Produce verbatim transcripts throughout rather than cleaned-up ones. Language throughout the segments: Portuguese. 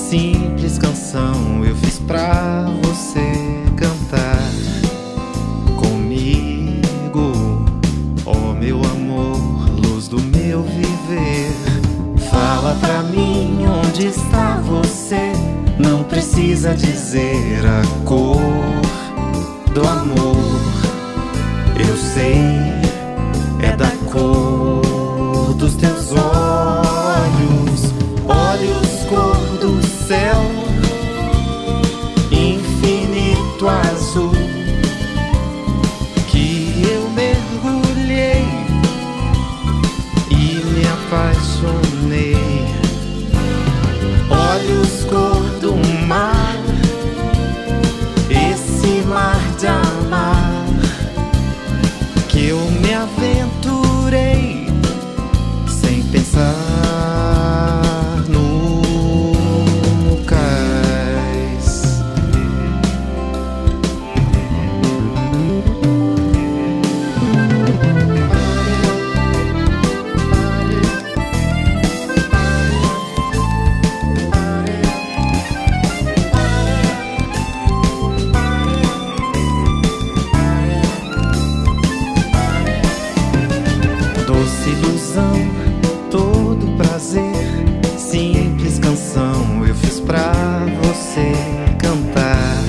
simples canção eu fiz pra você cantar comigo, ó meu amor, luz do meu viver. Fala pra mim onde está você, não precisa dizer a cor do amor. Eu sei, é da cor dos teus olhos, olhos cor do céu, infinito azul, que eu mergulhei e me apaixonei. Olhos cor do mar, esse mar de amar, que eu me aventurei sem pensar no cais. Doce ilusão, todo prazer, simples canção eu fiz pra você cantar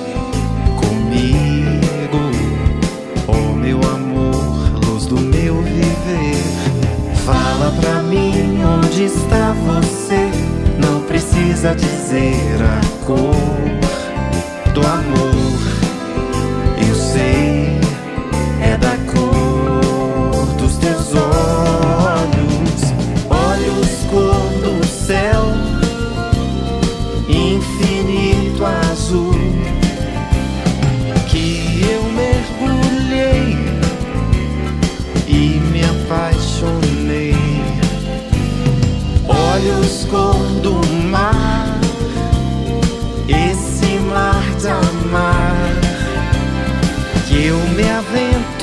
comigo, oh meu amor, luz do meu viver. Fala pra mim onde está você, não precisa dizer a cor do amor. Eu sei, é da cor dos teus olhos, olhos cor do céu, infinito azul, que eu mergulhei e me apaixonei. Olhos cor do mar, esse mar de amar, que eu me aventei